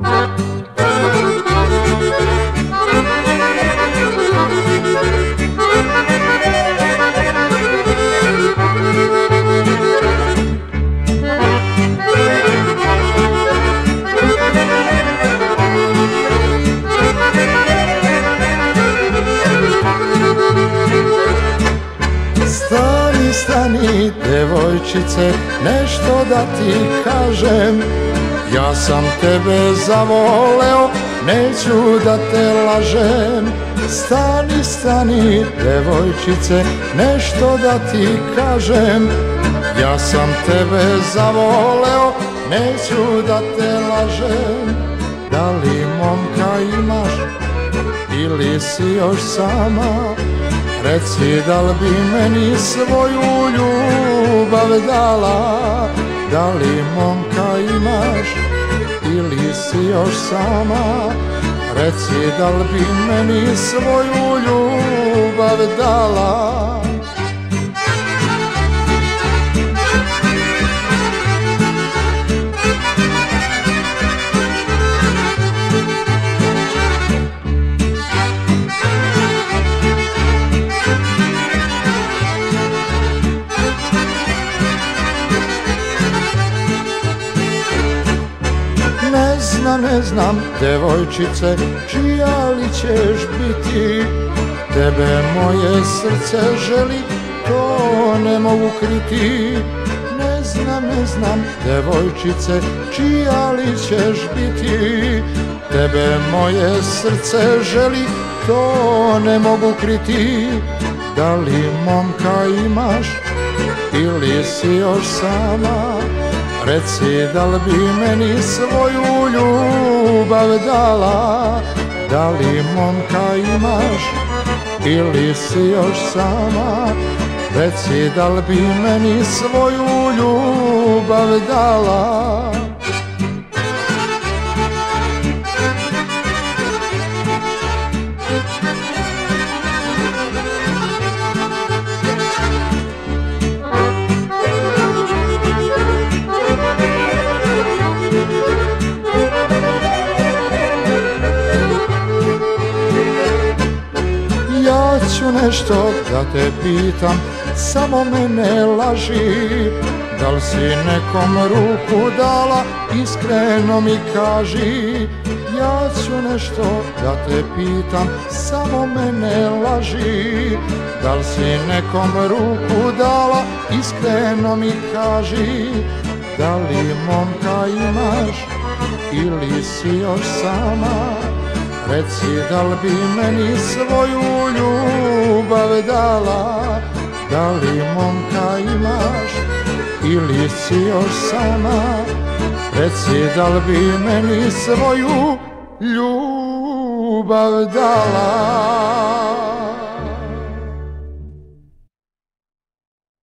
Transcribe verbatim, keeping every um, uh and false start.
Stani, stani, devojčice, nešto da ti kažem. Ja sam tebe zavoleo, neću da te lažem. Stani, stani, devojčice, nešto da ti kažem. Ja sam tebe zavoleo, neću da te lažem. Da li momka imaš ili si još sama? Reci, da li bi meni svoju ljubav dala? Da li momka imaš ili si još sama? Reci, da li bi meni svoju ljubav dala? Ne znam, ne znam, devojčice, čija li ćeš biti? Tebe moje srce želi, to ne mogu kriti. Ne znam, ne znam, devojčice, čija li ćeš biti? Tebe moje srce želi, to ne mogu kriti. Da li momka imaš ili si još sama? Reci, da li bi meni svoju ljubav dala? Da li momka imaš ili si još sama? Reci, da li bi meni svoju ljubav dala? Ja ću nešto da te pitam, samo me ne laži. Da li si nekom ruku dala, iskreno mi kaži. Ja ću nešto da te pitam, samo me ne laži. Da li si nekom ruku dala, iskreno mi kaži. Da li momka imaš ili si još sama? Reci, da li bi meni svoju ljubav dala? Da li momka imaš ili si još sama? Reci, da li bi meni svoju ljubav dala?